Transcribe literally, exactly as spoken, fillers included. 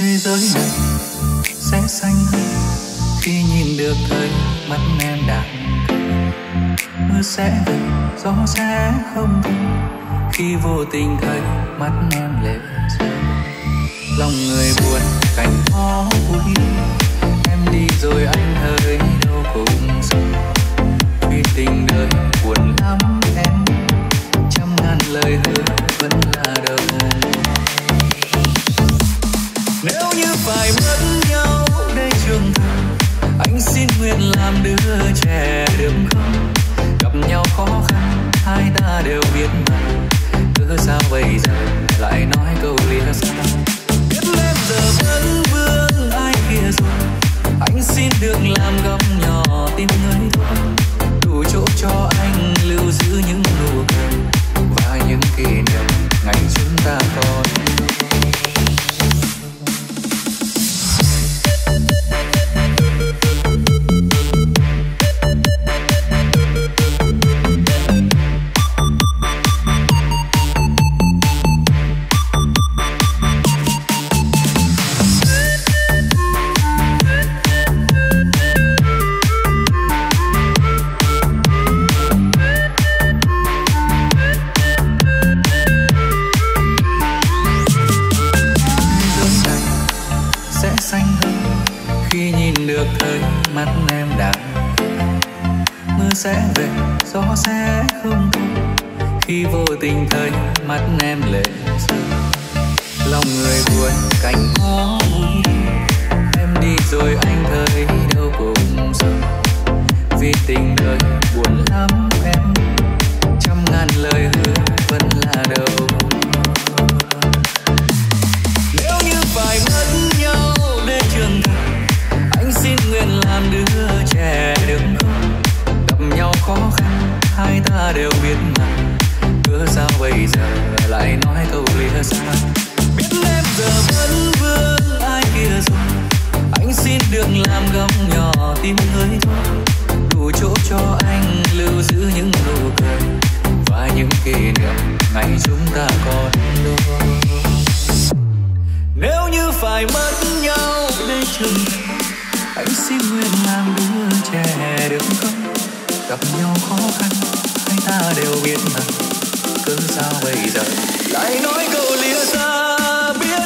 Thế giới này sẽ xanh hơn khi nhìn được thấy mắt em đang cười. Mưa sẽ về, gió sẽ không thôi khi vô tình thấy mắt em lệ rơi. Lòng người buồn cảnh khó vui, em đi rồi anh hơi đâu cùng rồi. Vì tình đời buồn lắm em, trăm ngàn lời hứa vẫn là đầu. Nếu như phải mất nhau đây trường thành, anh xin nguyện làm đứa trẻ được không? Gặp nhau khó khăn, hai ta đều biết mà, cớ sao bây giờ lại nói câu lìa xa? Biết em giờ vẫn vương ai kia rồi, anh xin được làm góc nhỏ tim người thôi, đủ chỗ cho anh lưu giữ những nụ cười và những kỷ niệm ngày chúng ta còn. Mắt em đang mưa sẽ về, gió sẽ không thôi khi vô tình thấy mắt em lệ rơi. Lòng người buồn cảnh khó vui, em đi rồi anh thấy đâu cùng rồi. Vì tình đời buồn lắm em, trăm ngàn lời hứa vẫn là đâu. Nếu như phải mất nhau để trường thành, anh xin nguyện làm đứa trẻ được không? Gặp nhau khó khăn, hai ta đều biết mà, cớ sao bây giờ lại nói câu lìa xa? Biết em giờ vẫn vương ai kia rồi, anh xin được làm góc nhỏ tim người thôi, đủ chỗ cho anh lưu giữ những nụ cười và những kỷ niệm ngày chúng ta còn đôi. Nếu như phải mất nhau để trường thành, anh xin nguyện làm đứa trẻ được không? Gặp nhau khó khăn, hai ta đều biết mà, cớ sao bây giờ lại nói câu lìa xa? Biết